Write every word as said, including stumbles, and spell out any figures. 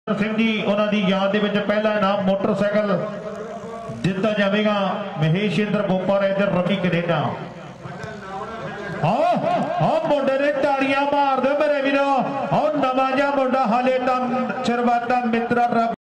सिंह जी उन्होंने याद दे विच पहला इनाम मोटरसाइकिल जिता जाएगा। महेश इंद्र बोपर इधर रवि कनेडा। आओ आओ मुंडे ने ताड़ियां मार दो मेरे वीरो। आओ नवा जा मुंडा हाले तो शरवाता मित्र